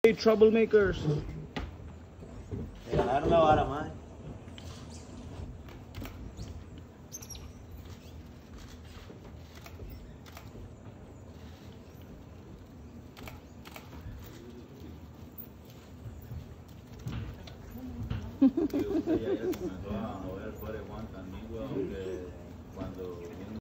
Hey, troublemakers. Ganaron la vara, man. Y usted ya comenzó a ver fuera de Juan también, weón, que cuando